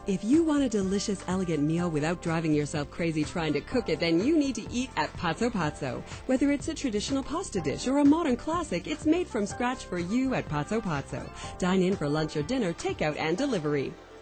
If you want a delicious, elegant meal without driving yourself crazy trying to cook it, then you need to eat at Pazzo. Whether it's a traditional pasta dish or a modern classic, it's made from scratch for you at Pazzo. Dine in for lunch or dinner, takeout and delivery.